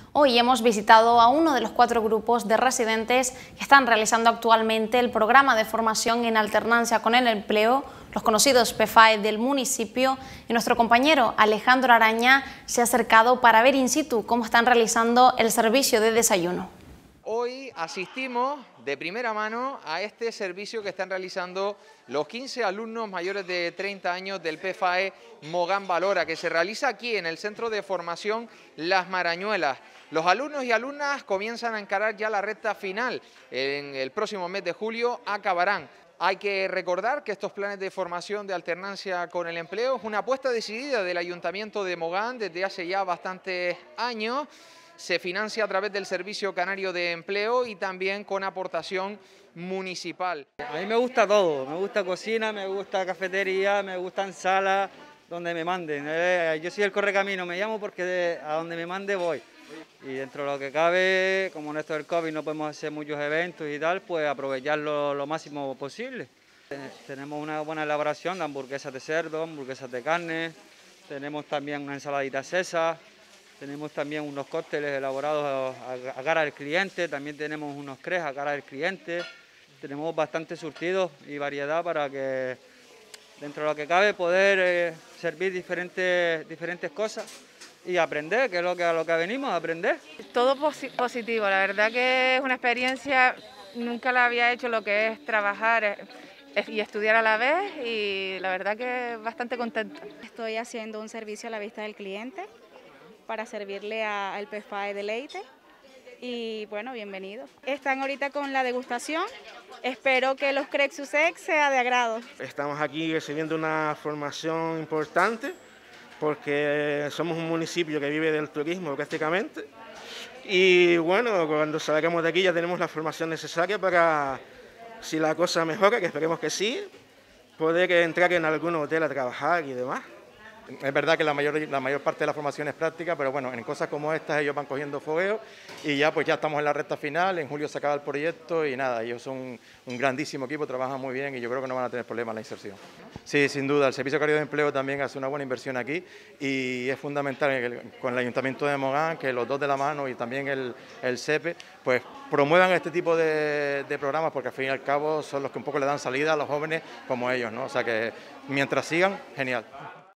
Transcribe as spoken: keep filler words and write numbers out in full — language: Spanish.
Hoy hemos visitado a uno de los cuatro grupos de residentes que están realizando actualmente el programa de formación en alternancia con el empleo, los conocidos P F A E del municipio, y nuestro compañero Alejandro Araña se ha acercado para ver in situ cómo están realizando el servicio de desayuno. Hoy asistimos de primera mano a este servicio que están realizando los quince alumnos mayores de treinta años del P F A E Mogán Valora, que se realiza aquí en el Centro de Formación Las Marañuelas. Los alumnos y alumnas comienzan a encarar ya la recta final. En el próximo mes de julio acabarán. Hay que recordar que estos planes de formación de alternancia con el empleo es una apuesta decidida del Ayuntamiento de Mogán desde hace ya bastantes años. Se financia a través del Servicio Canario de Empleo y también con aportación municipal. A mí me gusta todo, me gusta cocina, me gusta cafetería, me gustan salas, donde me manden. Yo soy el correcamino, me llamo porque a donde me mande voy. Y dentro de lo que cabe, como en esto del COVID no podemos hacer muchos eventos y tal, pues aprovecharlo lo máximo posible. Tenemos una buena elaboración de hamburguesas de cerdo, hamburguesas de carne, tenemos también una ensaladita César. Tenemos también unos cócteles elaborados a, a cara del cliente, también tenemos unos crepes a cara del cliente. Tenemos bastante surtido y variedad para que, dentro de lo que cabe, poder eh, servir diferentes, diferentes cosas y aprender, que es lo que, a lo que venimos, a aprender. Todo posi positivo, la verdad que es una experiencia, nunca la había hecho lo que es trabajar eh, y estudiar a la vez, y la verdad que bastante contenta. Estoy haciendo un servicio a la vista del cliente para servirle al P F A E de Leite y bueno, bienvenidos. Están ahorita con la degustación, espero que los Crexusex sea de agrado. Estamos aquí recibiendo una formación importante porque somos un municipio que vive del turismo prácticamente y bueno, cuando salgamos de aquí ya tenemos la formación necesaria para, si la cosa mejora, que esperemos que sí, poder entrar en algún hotel a trabajar y demás. Es verdad que la mayor, la mayor parte de la formación es práctica, pero bueno, en cosas como estas ellos van cogiendo fogueo y ya pues ya estamos en la recta final, en julio se acaba el proyecto y nada, ellos son un grandísimo equipo, trabajan muy bien y yo creo que no van a tener problemas en la inserción. Sí, sin duda, el Servicio Canario de Empleo también hace una buena inversión aquí y es fundamental el, con el Ayuntamiento de Mogán que los dos de la mano y también el, el S E P E pues promuevan este tipo de, de programas porque al fin y al cabo son los que un poco le dan salida a los jóvenes como ellos, ¿no? O sea que mientras sigan, genial.